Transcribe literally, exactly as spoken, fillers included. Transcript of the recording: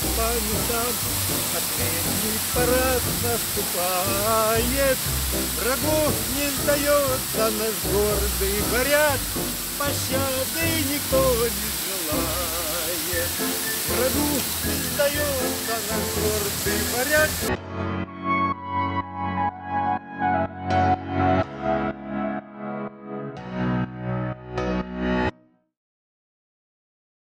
по местам. Последний парад наступает, врагу не сдается наш гордый варяг, пощады никто не желает. Врагу не сдается наш гордый варяг.